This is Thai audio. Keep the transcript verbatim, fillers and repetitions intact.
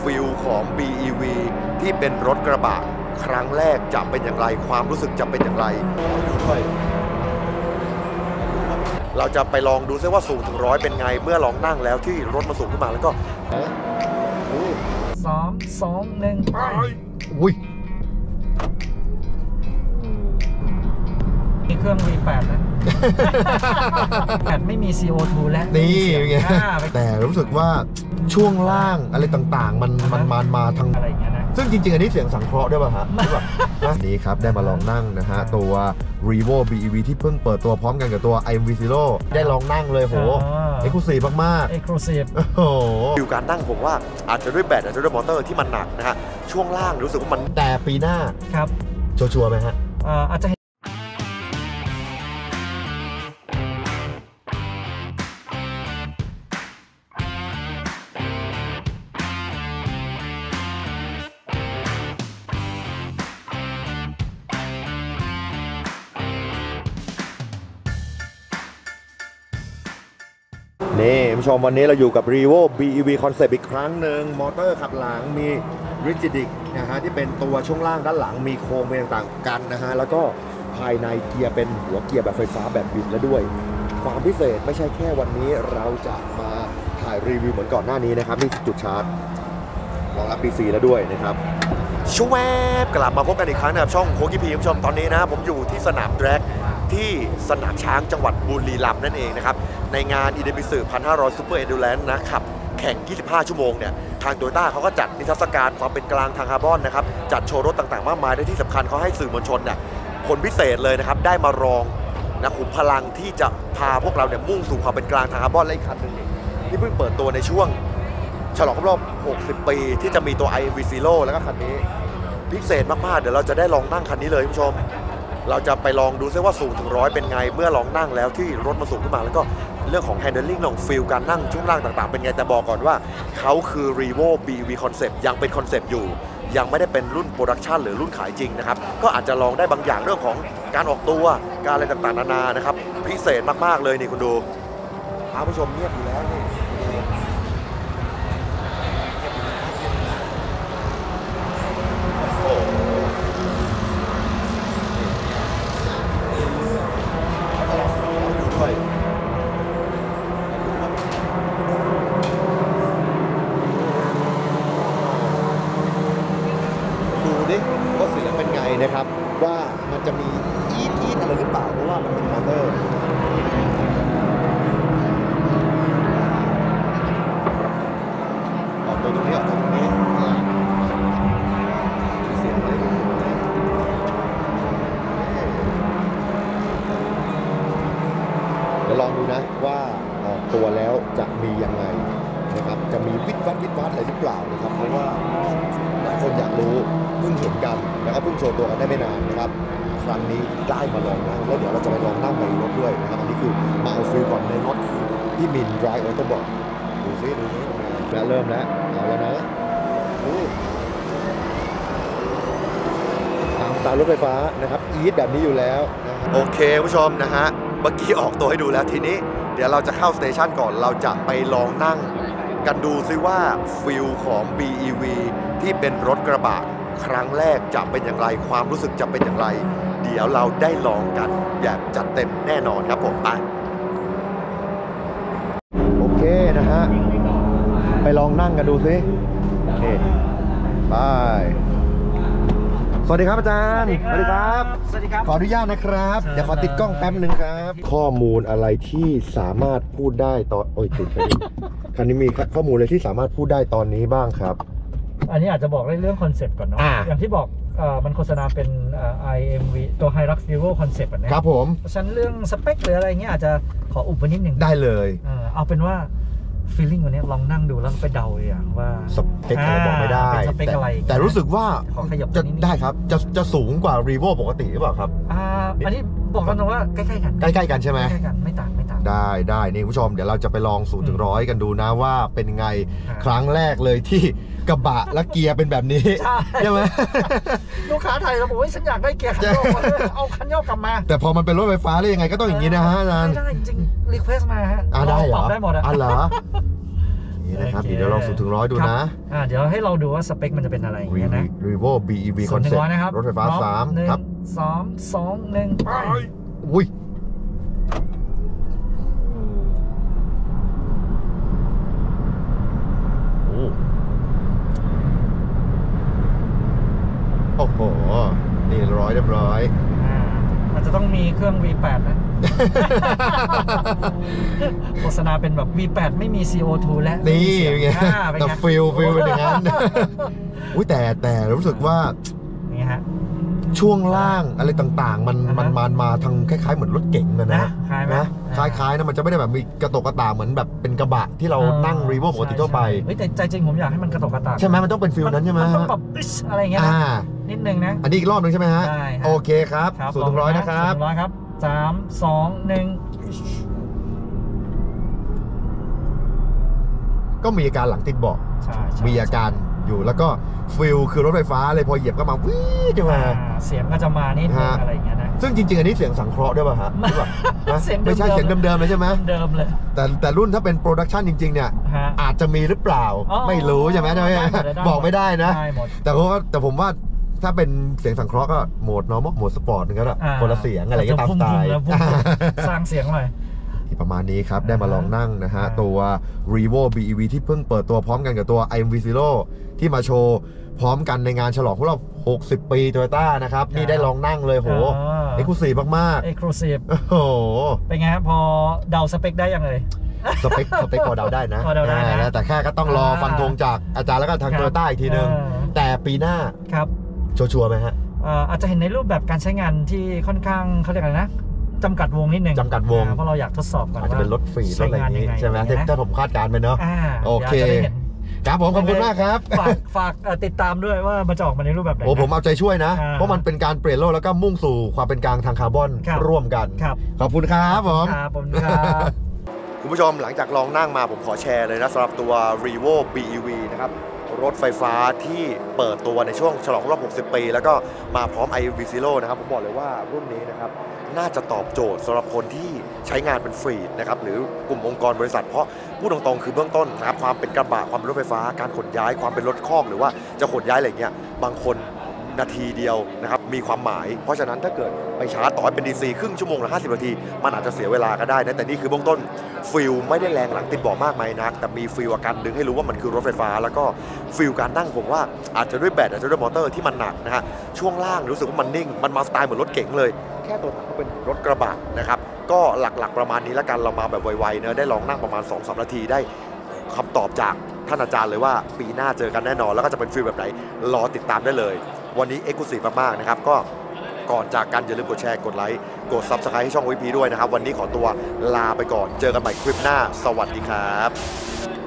ฟิลของ บี อี วี ที่เป็นรถกระบะครั้งแรกจะเป็นอย่างไรความรู้สึกจะเป็นอย่างไรเราจะไปลองดูซิว่าสูงถึงร้อยเป็นไงเมื่อลองนั่งแล้วที่รถมันสูงขึ้นมาแล้วก็สามสองหนึ่งไปอุ้ยมีเครื่อง วี แปด นะแปดไม่มี ซี โอ ทู แล้วนี่ไงแต่รู้สึกว่าช่วงล่างอะไรต่างๆมันมันมามาทางอะไรอย่างเงี้ยนะซึ่งจริงๆอันนี้เสียงสังเคราะห์ด้วยป่ะฮะนี่ครับได้มาลองนั่งนะฮะตัว Revo บี อี วี ที่เพิ่งเปิดตัวพร้อมกันกับตัว ไอ เอ็ม วี Zero ได้ลองนั่งเลยโห Exclusive มากๆ Exclusive โอ้โหอยู่การนั่งผมว่าอาจจะด้วยแบตอาจจะด้วยมอเตอร์ที่มันหนักนะฮะช่วงล่างรู้สึกว่ามันแต่ปีหน้าครับชัวร์ๆไหมฮะอาจจะนี่ผู้ชมวันนี้เราอยู่กับ Revo บี อี วี Concept อีกครั้งหนึ่งมอเตอร์ขับหลังมี Rigidic นะฮะที่เป็นตัวช่วงล่างด้านหลังมีโครงเป็นต่างๆกันนะฮะแล้วก็ภายในเกียร์เป็นหัวเกียร์แบบไฟฟ้าแบบบิดแล้วด้วยความพิเศษไม่ใช่แค่วันนี้เราจะมาถ่ายรีวิวเหมือนก่อนหน้านี้นะครับนี่จุดชาร์จรองรับ พี ซี แล้วด้วยนะครับชูแวบกลับมาพบกันอีกครั้งนะครับช่องโคกิพีผู้ชมตอนนี้นะผมอยู่ที่สนามแดร็กที่สนามช้างจังหวัดบุรีรัมย์นั่นเองนะครับในงานอีเดบิสึ หนึ่งพันห้าร้อย Super Endurance นะครับแข่งยี่สิบห้าชั่วโมงเนี่ยทางโตโยต้าเขาก็จัดนิทรรศการความเป็นกลางทางคาร์บอนนะครับจัดโชว์รถต่างๆมากมายและที่สำคัญเขาให้สื่อมวลชนเนี่ยคนพิเศษเลยนะครับได้มารองนะขุมพลังที่จะพาพวกเราเนี่ยมุ่งสู่ความเป็นกลางทางคาร์บอนและอีกคันหนึ่งที่เพิ่งเปิดตัวในช่วงฉลองครบรอบหกสิบปีที่จะมีตัว ไอ เอ็ม วี Zero แล้วก็คันนี้พิเศษมากๆเดี๋ยวเราจะได้ลองนั่งคันนี้เลยคุณผู้ชมเราจะไปลองดูซิว่าสูงถึงร้อยเป็นไงเมื่อลองนั่งแล้วที่รถมันสูงขึ้นมาแล้วก็เรื่องของ handling ของฟีลการนั่งช่วงล่างต่างๆเป็นไงแต่บอกก่อนว่าเขาคือ Revo บี อี วี Concept ยังเป็นคอนเซปต์อยู่ยังไม่ได้เป็นรุ่นโปรดักชันหรือรุ่นขายจริงนะครับก็อาจจะลองได้บางอย่างเรื่องของการออกตัวการอะไรต่างๆนานานะครับพิเศษมากๆเลยนี่คุณดูท่านผู้ชมเงียบอยู่แล้วนี่ว่าเสียงเป็นไงนะครับว่ามันจะมีอีดอีดอะไรหรือเปล่าเพราะว่ามันเป็นมอเตอร์ออกตัวตรงนี้ออกตัวตรงนี้เสียงอะไรเดี๋ยวลองดูนะว่าออกตัวแล้วจะมียังไงนะครับจะมีวิดวัดวิดวัดอะไรหรือเปล่านะครับเพราะว่าหลายคนอยากรู้เพิ่งเห็นกันนะครับเพิ่งโชว์ตัวกันได้ไม่นานนะครับครั้งนี้ได้มาลองนั่งแล้วเดี๋ยวเราจะไปลองนั่งในรถด้วยนะครับอันนี้คือมาเอาฟิลก่อนในรถคือพี่มินไดรฟ์ออโต้บอกดูซิดูซิแล้วเริ่มแล้วเอาแล้วนะตามสไตล์รถไฟฟ้านะครับอีทแบบนี้อยู่แล้วโอเคผู้ชมนะฮะเมื่อกี้ออกตัวให้ดูแล้วทีนี้เดี๋ยวเราจะเข้าสเตชันก่อนเราจะไปลองนั่งกันดูซิว่าฟิลของ บี อี วี ที่เป็นรถกระบะครั้งแรกจะเป็นอย่างไรความรู้สึกจะเป็นอย่างไรเดี๋ยวเราได้ลองกันแบบจัดเต็มแน่นอนครับผมไปโอเคนะฮะไปลองนั่งกันดูซินี่ไปสวัสดีครับอาจารย์สวัสดีครับสวัสดีครับขออนุญาตนะครับเดี๋ยวขอติดกล้องแป๊บนึงครับข้อมูลอะไรที่สามารถพูดได้ตอนโอ้ยติดไปคันนี้มีข้อมูลอะไรที่สามารถพูดได้ตอนนี้บ้างครับอันนี้อาจจะบอกเรื่องคอนเซปต์ก่อนเนาะ อ, อย่างที่บอกมันโฆษณาเป็น ไอ เอ็ม วี ตัว Hilux Revo Concept นะครับผมเพราะฉะนั้นเรื่องสเปคหรืออะไรเงี้ยอาจจะขออุบไว้นิดหนึ่งได้เลยเอาเป็นว่า feeling วันนี้ลองนั่งดูแล้วไปเดาเลยว่าสเปคอะไรบอกไม่ได้สเปคอะไรแต่รู้สึกว่าจะได้ครับจะจะสูงกว่า Revo ปกติหรือเปล่าครับอันนี้บอกกันตรงว่าใกล้ๆกันใกล้ๆกันใช่ไหมใกล้ๆกันไม่ต่างไม่ต่างได้ได้นี่ผู้ชมเดี๋ยวเราจะไปลองศูนย์ถึงร้อยกันดูนะว่าเป็นไงครั้งแรกเลยที่กระบะและเกียร์เป็นแบบนี้ใช่ไหมลูกค้าไทยเราบอกว่าฉันอยากได้เกียร์คันโยกเอาคันโยกกลับมาแต่พอมันเป็นรถไฟฟ้าได้ยังไงก็ต้องอย่างนี้นะฮะอาจารย์ได้จริงรีเควสมาฮะได้เหรอได้หมดอ่ะอ๋อเหรอนี่นะครับเดี๋ยวลองสูงถึงร้อยดูนะอ่าเดี๋ยวให้เราดูว่าสเปคมันจะเป็นอะไรอย่างเงี้ยนะ Revo บี อี วี Concept รถไฟฟ้าสามครับสามสองหนึ่งไปอุ้ยโอ้โหนี่ร้อยเรียบร้อยมันจะต้องมีเครื่อง วี แปด นะโฆษณาเป็นแบบ วี แปด ไม่มี ซี โอ ทู และนี่ไงแต่ฟิลฟิลเป็นอย่างนั้นอุ้ยแต่แต่รู้สึกว่านี่ฮะช่วงล่างอะไรต่างๆมันมันมันมาทางคล้ายๆเหมือนรถเก๋งเลยนะนะคล้ายๆนะมันจะไม่ได้แบบมีกระตกกระตากเหมือนแบบเป็นกระบะที่เรานั่งรีโวปกติทั่วไปแต่ใจจริงผมอยากให้มันกระตกกระตากใช่ไหมมันต้องเป็นฟิลนั้นใช่ไหมมันต้องแบบอะไรเงี้ยนิดนึงนะอันนี้อีกรอบนึงใช่ไหมฮะโอเคครับสูงถึงร้อยนะครับร้อยครับสามสองหนึ่งก็มีอาการหลังติดเบาะมีอาการอยู่แล้วก็ฟิลคือรถไฟฟ้าเลยพอเหยียบก็มาวิ่งจะมาเสียงก็จะมานิดนึงอะไรอย่างเงี้ยนะซึ่งจริงๆอันนี้เสียงสังเคราะห์ด้วยป่ะฮะไม่ใช่เสียงเดิมๆเลยใช่ไหมเดิมเลยแต่แต่รุ่นถ้าเป็นโปรดักชันจริงๆเนี่ยอาจจะมีหรือเปล่าไม่รู้ใช่ไหมใช่ไหมบอกไม่ได้นะแต่เพราะว่าแต่ผมว่าถ้าเป็นเสียงสังเคราะห์ก็โหมด normal โหมดสปอร์ตนึงก็คนละเสียงอะไรก็ตามสไตล์สร้างเสียงหน่อยประมาณนี้ครับได้มาลองนั่งนะฮะตัว Revo บี อี วี ที่เพิ่งเปิดตัวพร้อมกันกับตัว ไอ เอ็ม วี Zero ที่มาโชว์พร้อมกันในงานฉลองครบรอบหกสิบปี Toyota นะครับนี่ได้ลองนั่งเลยโหเอ็กซ์คลูซีฟมากๆเอ็กซ์คลูซีฟโอ้โหเป็นไงครับพอเดาสเปคได้ยังเลยสเปคสเปคพอเดาได้นะแต่แค่ก็ต้องรอฟันธงจากอาจารย์แล้วก็ทาง Toyota อีกทีนึงแต่ปีหน้าครับชัวร์ไหมฮะอาจจะเห็นในรูปแบบการใช้งานที่ค่อนข้างเขาเรียกอะไรนะจำกัดวงนิดนึงจำกัดวงเพราะเราอยากทดสอบก่อนอาจจะเป็นรถฟรีรถอะไรนี้ใช่ไหมถ้าผมคาดการณ์ไปเนาะโอเคครับผมขอบคุณมากครับฝากฝากติดตามด้วยว่ามันจะออกมาในรูปแบบไหนโอ้ผมเอาใจช่วยนะเพราะมันเป็นการเปลี่ยนโลกแล้วก็มุ่งสู่ความเป็นกลางทางคาร์บอนร่วมกันขอบคุณครับผมครับผมครับคุณผู้ชมหลังจากลองนั่งมาผมขอแชร์เลยนะสำหรับตัว Revo บี อี วี นะครับรถไฟฟ้าที่เปิดตัวในช่วงฉลองครบรอบหกสิบปีแล้วก็มาพร้อม ไอ เอ็ม วี Zero นะครับผมบอกเลยว่ารุ่นนี้นะครับน่าจะตอบโจทย์สำหรับคนที่ใช้งานเป็นฟรีนะครับหรือกลุ่มองค์กรบริษัทเพราะพูดตรงๆคือเบื้องต้นนะครับความเป็นกระบะความเป็นรถไฟฟ้าการขนย้ายความเป็นรถคอกหรือว่าจะขนย้ายอะไรเงี้ยบางคนนาทีเดียวนะครับมีความหมายเพราะฉะนั้นถ้าเกิดไปชาร์จต่อให้เป็น ดี ซี ครึ่งชั่วโมงหรือห้าสิบนาทีมันอาจจะเสียเวลาก็ได้นะแต่นี่คือเบื้องต้นฟิลไม่ได้แรงหลังติดเบาะมากมายนักแต่มีฟิลอาการดึงให้รู้ว่ามันคือรถไฟฟ้าแล้วก็ฟิลการนั่งผมว่าอาจจะด้วยแบตอาจจะด้วยมอเตอร์ที่มันหนักนะฮะช่วงล่างรู้สึกว่ามันนิ่งมันมาสไตล์เหมือนรถเก๋งเลยแค่ตัวถังก็เป็นรถกระบะนะครับก็หลักๆประมาณนี้แล้วกันเรามาแบบไวๆเนะได้ลองนั่งประมาณ สองถึงสาม นาทีได้คำตอบจากท่านอาจารย์เลยว่าปีหน้าเจอกันแน่นอนแล้วก็จะเป็นฟิลแบบไหนรอติดตามได้เลยวันนี้ Exclusive มากๆนะครับก็ก่อนจากกันอย่าลืมกดแชร์กดไลค์กด Subscribe ให้ช่อง วี พี ด้วยนะครับวันนี้ขอตัวลาไปก่อนเจอกันใหม่คลิปหน้าสวัสดีครับ